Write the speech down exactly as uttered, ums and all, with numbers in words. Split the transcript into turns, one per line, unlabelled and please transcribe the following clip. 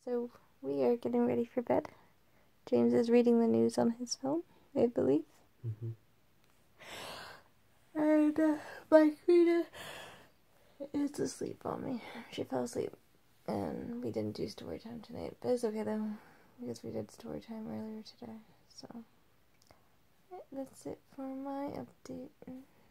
So we are getting ready for bed. James is reading the news on his phone, I believe.
Mm-hmm.
And uh, my queen is asleep on me. She fell asleep. And we didn't do story time tonight. But it's okay though, because we did story time earlier today. So that's it for my update.